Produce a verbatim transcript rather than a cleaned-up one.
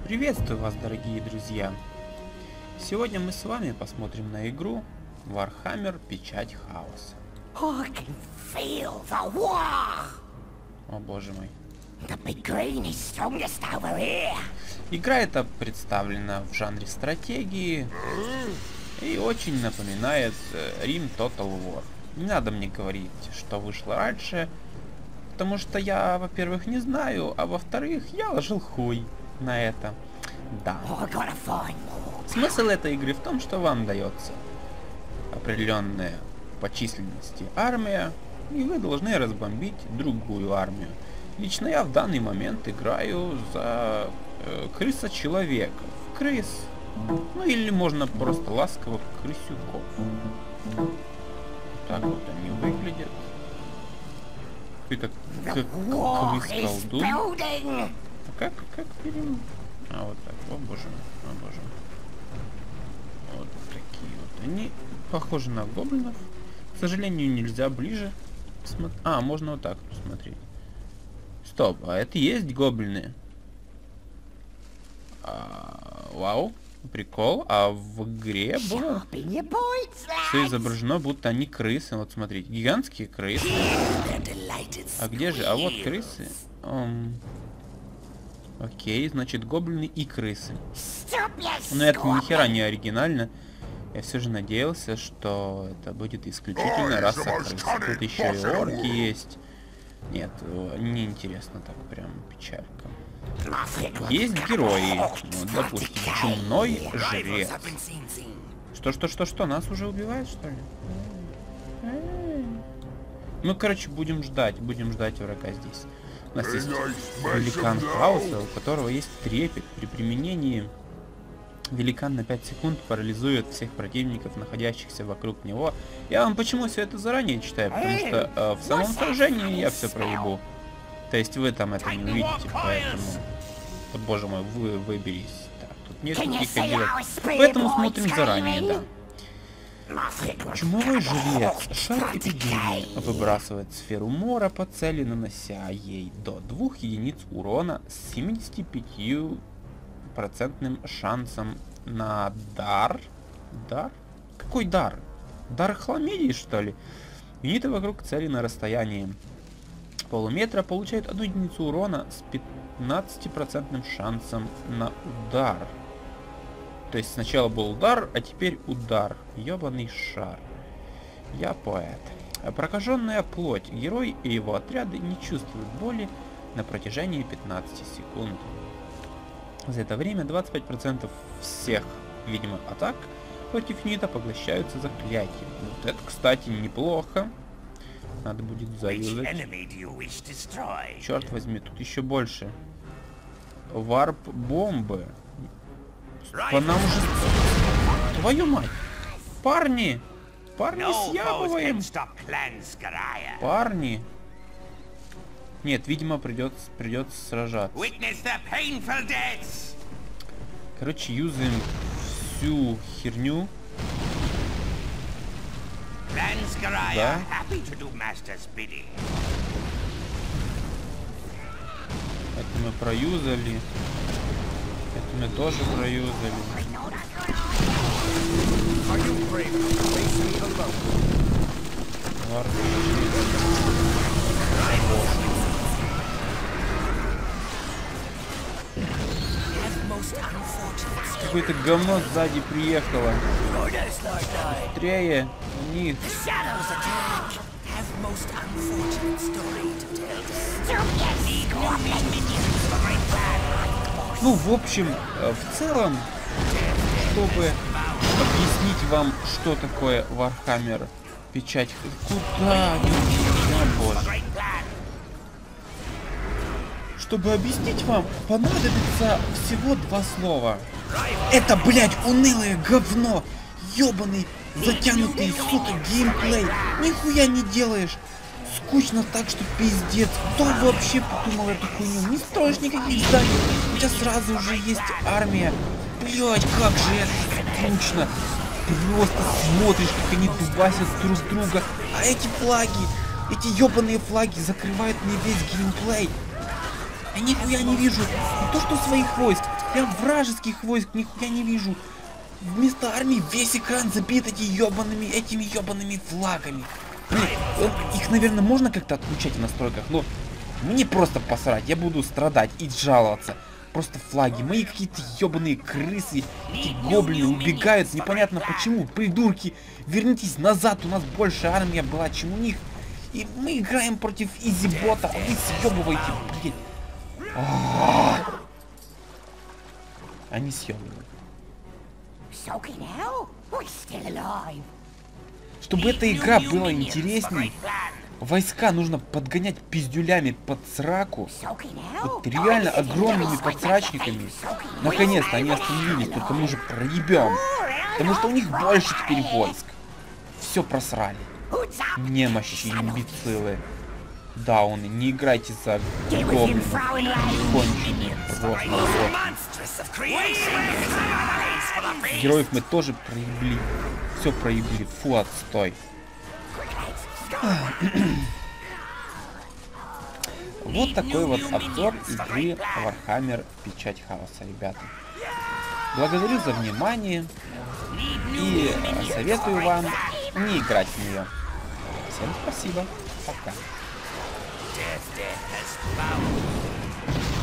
Приветствую вас, дорогие друзья! Сегодня мы с вами посмотрим на игру Warhammer Печать Хаоса. I can feel the war. О боже мой. The big green is strongest over here. Игра эта представлена в жанре стратегии и очень напоминает Рим Total War. Не надо мне говорить, что вышло раньше, потому что я, во-первых, не знаю, а во-вторых, я ложил хуй на это. Да. Смысл этой игры в том, что вам дается определенная по численности армия, и вы должны разбомбить другую армию. Лично я в данный момент играю за э, крыса-человека. Крыс. Ну или можно просто ласково крысюков. Так вот они выглядят. Ты как, как крыс-колдун. А как, как перем... А вот так, о боже мой, о боже мой. Вот такие вот они. Похожи на гоблинов. К сожалению, нельзя ближе. Посмотр... А, можно вот так посмотреть. Стоп, а это есть гоблины? А, вау, прикол. А в игре было все изображено, будто они крысы. Вот смотрите, гигантские крысы. А где же? А вот крысы. Um... Окей, значит гоблины и крысы. Но это ни хера не оригинально. Я все же надеялся, что это будет исключительно раса крыс. Тут еще и орки есть. Нет, неинтересно так, прям печалька. Есть герои. Вот, допустим, чумной жрец. Что, что, что, что? Нас уже убивают, что ли? Ну, короче, будем ждать. Будем ждать врага здесь. У нас есть великан хаоса, у которого есть трепет. При применении великан на пять секунд парализует всех противников, находящихся вокруг него. Я вам почему все это заранее читаю? Потому что э, в самом сражении я все проебу. То есть вы там это не увидите, поэтому... Вот, боже мой, вы выберись. Так, тут нет никаких отделов. Поэтому смотрим заранее, да. Чумовой жрец, шар эпидемии, выбрасывает сферу мора по цели, нанося ей до двух единиц урона с семьюдесятью пятью процентным шансом на дар. Дар? Какой дар? Дар хламидии, что ли? Юниты вокруг цели на расстоянии полуметра получают одну единицу урона с пятнадцатипроцентным шансом на удар. То есть сначала был удар, а теперь удар. Ёбаный шар. Я поэт. Прокаженная плоть. Герой и его отряды не чувствуют боли на протяжении пятнадцати секунд. За это время двадцать пять процентов всех, видимо, атак против юнита поглощаются заклятием. Вот это, кстати, неплохо. Надо будет заюзать. Черт возьми, тут еще больше. Варп-бомбы. По нам уже... Твою мать! Парни! Парни, съябываем! Парни! Нет, видимо, придется, придется сражаться. Короче, юзаем всю херню. Да. Это мы проюзали. Это мы тоже проюзали. Какое-то говно сзади приехало. Быстрее них. Ну, в общем, в целом, чтобы объяснить вам, что такое Warhammer Печать... Куда? О, боже. Чтобы объяснить вам, понадобится всего два слова. Это, блядь, унылое говно! Ёбаный, затянутый, сука, геймплей! Нихуя не делаешь! Скучно так, что пиздец. Кто вообще придумал эту хуйню? Не строишь никаких зданий. У тебя сразу уже есть армия. Блять, как же это скучно. Просто смотришь, как они дубасят друг друга. А эти флаги, эти ёбаные флаги закрывают мне весь геймплей. Я нихуя не вижу. Не то что своих войск, я вражеских войск нихуя не вижу. Вместо армии весь экран забит эти ёбаными, этими ёбаными флагами. Блин, их, наверное, можно как-то отключать в настройках, но мне просто посрать. Я буду страдать и жаловаться. Просто флаги. Мои какие-то ёбаные крысы, эти гоблины убегают. Непонятно почему. Придурки, вернитесь назад. У нас больше армия была, чем у них. И мы играем против изи-бота. А вы съебываете, блин. Они съебывают. Чтобы эта игра была интересней, войска нужно подгонять пиздюлями под сраку. Вот реально огромными подсрачниками. Наконец-то они остановились, только мы уже проебем. Потому что у них больше теперь войск. Все просрали. Немощи, имбецилы. Дауны, не играйте за гоблинов. Конченые. Просто. Героев мы тоже проебли. Все проебли. Фу, отстой. Вот такой вот обзор игры Warhammer Печать Хаоса, ребята. Благодарю за внимание и советую вам не играть в нее. Всем спасибо. Пока.